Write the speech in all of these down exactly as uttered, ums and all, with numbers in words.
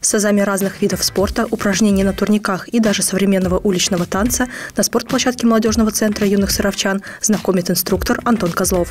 С азами разных видов спорта, упражнений на турниках и даже современного уличного танца на спортплощадке молодежного центра юных саровчан знакомит инструктор Антон Козлов.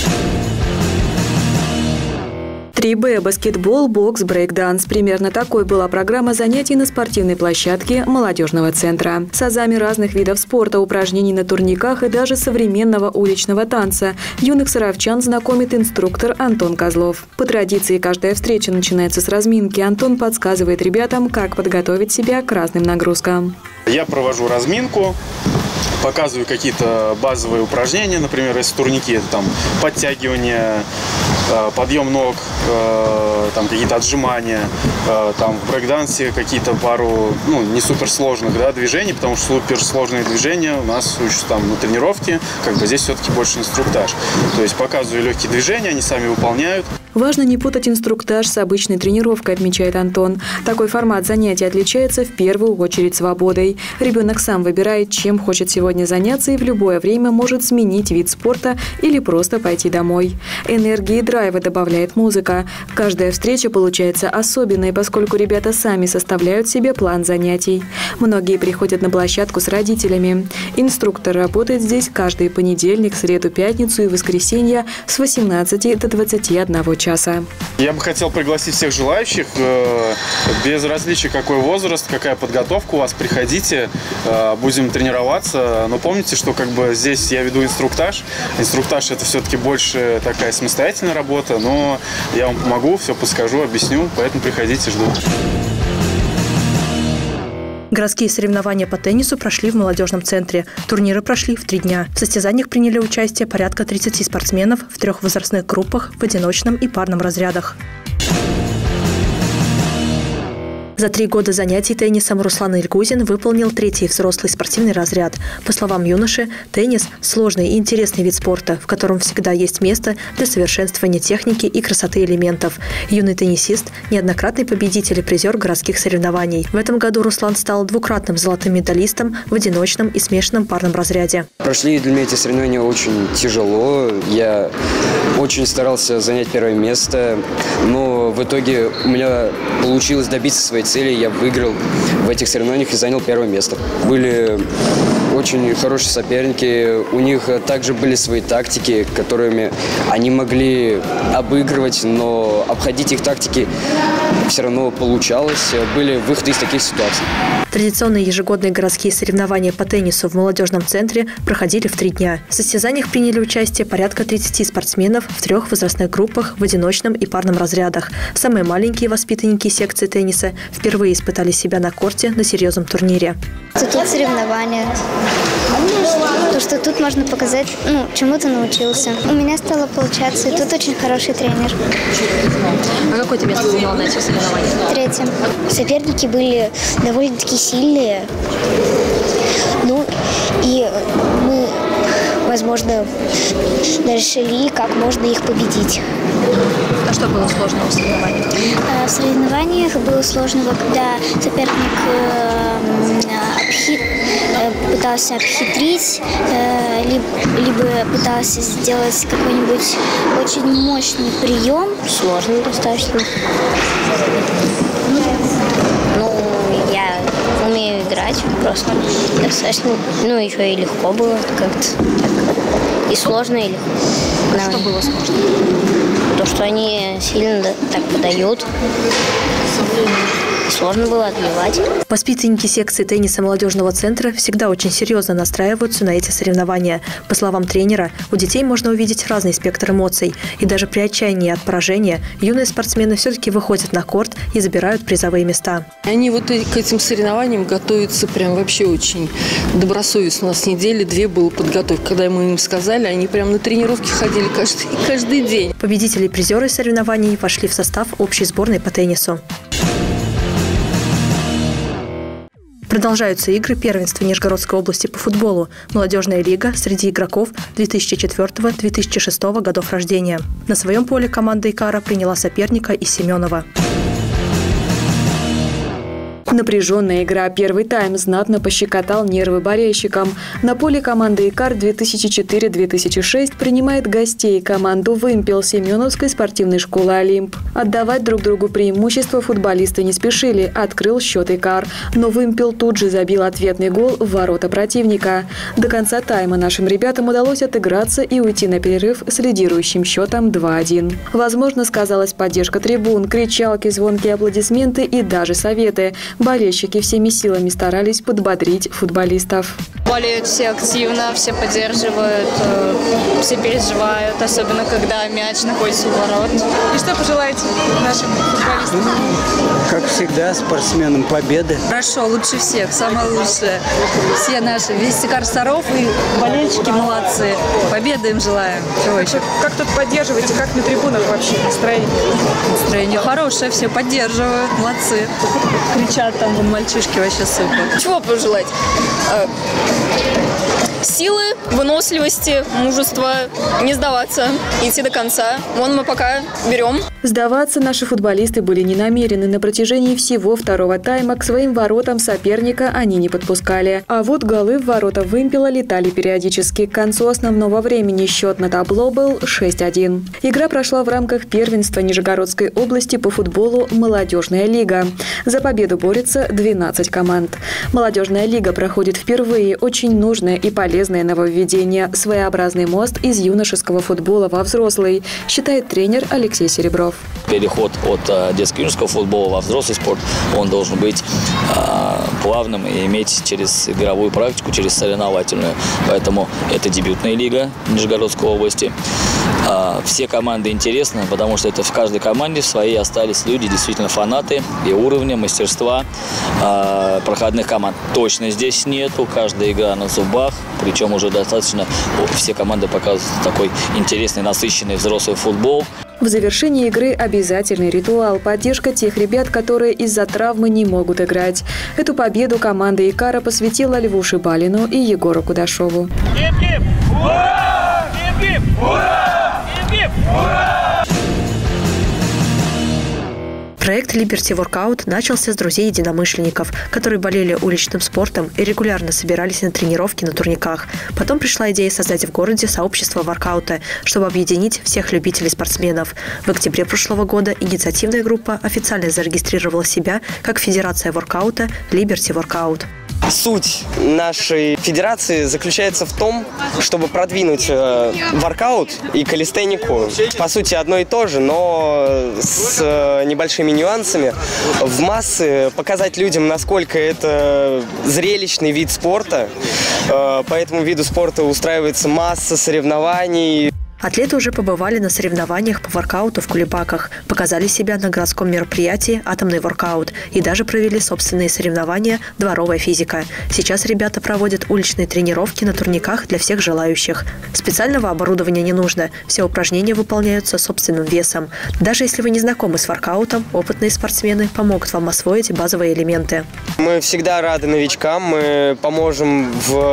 три бэ – баскетбол, бокс, брейк-данс. Примерно такой была программа занятий на спортивной площадке молодежного центра. С азами разных видов спорта, упражнений на турниках и даже современного уличного танца юных саровчан знакомит инструктор Антон Козлов. По традиции, каждая встреча начинается с разминки. Антон подсказывает ребятам, как подготовить себя к разным нагрузкам. Я провожу разминку, показываю какие-то базовые упражнения, например, если турники, это там подтягивания, подъем ног, там какие-то отжимания, там в брейк-дансе какие-то пару, ну, не суперсложных, да, движений, потому что суперсложные движения у нас учатся там на тренировке, как бы здесь все-таки больше инструктаж. То есть показываю легкие движения, они сами выполняют. Важно не путать инструктаж с обычной тренировкой, отмечает Антон. Такой формат занятий отличается в первую очередь свободой. Ребенок сам выбирает, чем хочет сегодня заняться, и в любое время может сменить вид спорта или просто пойти домой. Энергии и драйва добавляет музыка. Каждая встреча получается особенной, поскольку ребята сами составляют себе план занятий. Многие приходят на площадку с родителями. Инструктор работает здесь каждый понедельник, среду, пятницу и воскресенье с восемнадцати до двадцати одного часа. Я бы хотел пригласить всех желающих, без различия какой возраст, какая подготовка у вас, приходите, будем тренироваться. Но помните, что как бы здесь я веду инструктаж. Инструктаж — это все-таки больше такая самостоятельная работа, но я вам помогу, все подскажу, объясню, поэтому приходите, жду. Городские соревнования по теннису прошли в молодежном центре. Турниры прошли в три дня. В состязаниях приняли участие порядка тридцати спортсменов в трех возрастных группах в одиночном и парном разрядах. За три года занятий теннисом Руслан Ильгузин выполнил третий взрослый спортивный разряд. По словам юноши, теннис – сложный и интересный вид спорта, в котором всегда есть место для совершенствования техники и красоты элементов. Юный теннисист – неоднократный победитель и призер городских соревнований. В этом году Руслан стал двукратным золотым медалистом в одиночном и смешанном парном разряде. Прошли для меня эти соревнования очень тяжело. Я очень старался занять первое место, но в итоге у меня получилось добиться своей цели. Я выиграл в этих соревнованиях и занял первое место. Были очень хорошие соперники. У них также были свои тактики, которыми они могли обыгрывать, но обходить их тактики все равно получалось. Были выходы из таких ситуаций. Традиционные ежегодные городские соревнования по теннису в молодежном центре проходили в три дня. В состязаниях приняли участие порядка тридцати спортсменов в трех возрастных группах в одиночном и парном разрядах. Самые маленькие воспитанники секции тенниса впервые испытали себя на корте на серьезном турнире. Тут соревнования. То, что тут можно показать, ну, чему ты научился. У меня стало получаться, и тут очень хороший тренер. А какое ты место заняла на этих соревнованиях? Третье. Соперники были довольно-таки сильные. Ну, и мы, возможно, решили, как можно их победить. А что было сложного в соревнованиях? В соревнованиях было сложного, когда соперник обхи... пытался обхитрить, либо пытался сделать какой-нибудь очень мощный прием. Сложно достаточно. Ну, я умею играть просто достаточно. Ну, еще и легко было как-то. И сложно, и легко. А что было сложно? То, что они сильно так подают. Сложно было отбивать. Воспитанники секции тенниса молодежного центра всегда очень серьезно настраиваются на эти соревнования. По словам тренера, у детей можно увидеть разный спектр эмоций. И даже при отчаянии от поражения юные спортсмены все-таки выходят на корт и забирают призовые места. Они вот к этим соревнованиям готовятся прям вообще очень добросовестно. У нас недели две была подготовка. Когда мы им сказали, они прям на тренировки ходили каждый, каждый день. Победители и призеры соревнований вошли в состав общей сборной по теннису. Продолжаются игры первенства Нижегородской области по футболу. Молодежная лига среди игроков две тысячи четвёртого — две тысячи шестого годов рождения. На своем поле команда «Икара» приняла соперника из Семенова. Напряженная игра «Первый тайм» знатно пощекотал нервы болельщикам. На поле команды «Икар» две тысячи четыре — две тысячи шесть принимает гостей команду «Вымпел» Семеновской спортивной школы «Олимп». Отдавать друг другу преимущество футболисты не спешили, открыл счет «Икар». Но «Вымпел» тут же забил ответный гол в ворота противника. До конца тайма нашим ребятам удалось отыграться и уйти на перерыв с лидирующим счетом два один. Возможно, сказалась поддержка трибун, кричалки, звонкие аплодисменты и даже советы. Болельщики всеми силами старались подбодрить футболистов. Болеют все активно, все поддерживают, все переживают, особенно когда мяч находится у ворот. И что пожелаете нашим футболистам? Как всегда, спортсменам победы. Хорошо, лучше всех, самое лучшее. Все наши, весь Икар Саров и болельщики молодцы. Победы им желаем. Чего еще? Как тут поддерживаете, как на трибунах вообще настроение? Настроение хорошее, все поддерживают, молодцы. Кричат там вон мальчишки, вообще супер. Чего пожелать? Силы, выносливости, мужества, не сдаваться, идти до конца. Вон мы пока берем. Сдаваться наши футболисты были не намерены. На протяжении всего второго тайма к своим воротам соперника они не подпускали. А вот голы в ворота «Вымпела» летали периодически. К концу основного времени счет на табло был шесть один. Игра прошла в рамках первенства Нижегородской области по футболу «Молодежная лига». За победу борется двенадцать команд. Молодежная лига проходит впервые. Очень нужное и полезное нововведение – своеобразный мост из юношеского футбола во взрослый, считает тренер Алексей Серебров. Переход от детско-юношеского футбола во взрослый спорт, он должен быть э, плавным и иметь через игровую практику, через соревновательную. Поэтому это дебютная лига Нижегородской области. Э, все команды интересны, потому что это в каждой команде в своей остались люди, действительно фанаты и уровня, мастерства. Э, проходных команд точно здесь нету, каждая игра на зубах, причем уже достаточно все команды показывают такой интересный, насыщенный взрослый футбол. В завершении игры обязательный ритуал – поддержка тех ребят, которые из-за травмы не могут играть. Эту победу команда «Икара» посвятила Льву Шибалину и Егору Кудашову. Гип-гип! Ура! Гип-гип! Ура! Гип-гип! Ура! Проект Liberty Workout начался с друзей-единомышленников, которые болели уличным спортом и регулярно собирались на тренировки на турниках. Потом пришла идея создать в городе сообщество воркаута, чтобы объединить всех любителей спортсменов. В октябре прошлого года инициативная группа официально зарегистрировала себя как Федерация воркаута Liberty Workout. Суть нашей федерации заключается в том, чтобы продвинуть э, воркаут и калистенику. По сути, одно и то же, но с э, небольшими нюансами. В массы показать людям, насколько это зрелищный вид спорта. Э, по этому виду спорта устраивается масса соревнований. Атлеты уже побывали на соревнованиях по воркауту в Кулебаках, показали себя на городском мероприятии «Атомный воркаут» и даже провели собственные соревнования «Дворовая физика». Сейчас ребята проводят уличные тренировки на турниках для всех желающих. Специального оборудования не нужно, все упражнения выполняются собственным весом. Даже если вы не знакомы с воркаутом, опытные спортсмены помогут вам освоить базовые элементы. Мы всегда рады новичкам, мы поможем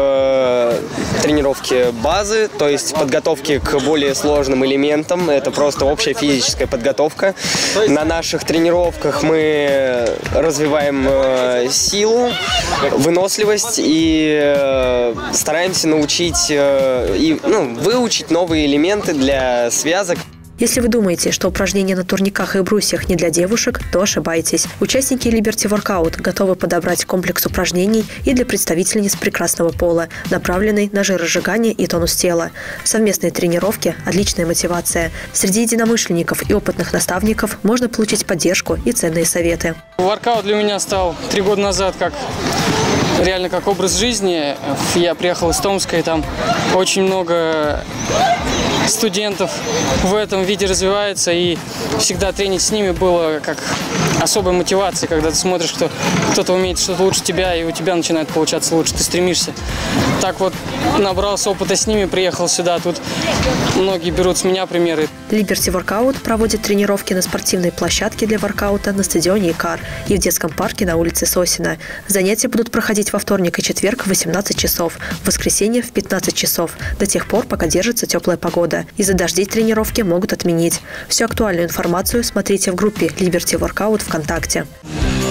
в тренировке базы, то есть подготовке к более сложным элементам. Это просто общая физическая подготовка. На наших тренировках мы развиваем э, силу, выносливость и э, стараемся научить э, и ну, выучить новые элементы для связок. Если вы думаете, что упражнения на турниках и брусьях не для девушек, то ошибаетесь. Участники Liberty Workout готовы подобрать комплекс упражнений и для представительниц прекрасного пола, направленный на жиросжигание и тонус тела. Совместные тренировки – отличная мотивация. Среди единомышленников и опытных наставников можно получить поддержку и ценные советы. Воркаут для меня стал три года назад как реально как образ жизни. Я приехал из Томска, и там очень много студентов в этом виде развивается, и всегда тренить с ними было как особая мотивация, когда ты смотришь, что кто-то умеет что-то лучше тебя, и у тебя начинает получаться лучше, ты стремишься. Так вот, набрался опыта с ними, приехал сюда, тут многие берут с меня примеры. Liberty Workout проводит тренировки на спортивной площадке для воркаута на стадионе «Икар» и в детском парке на улице Сосина. Занятия будут проходить во вторник и четверг в восемнадцать часов, в воскресенье в пятнадцать часов, до тех пор, пока держится теплая погода. Из-за дождей тренировки могут отменить. Всю актуальную информацию смотрите в группе Liberty Workout ВКонтакте.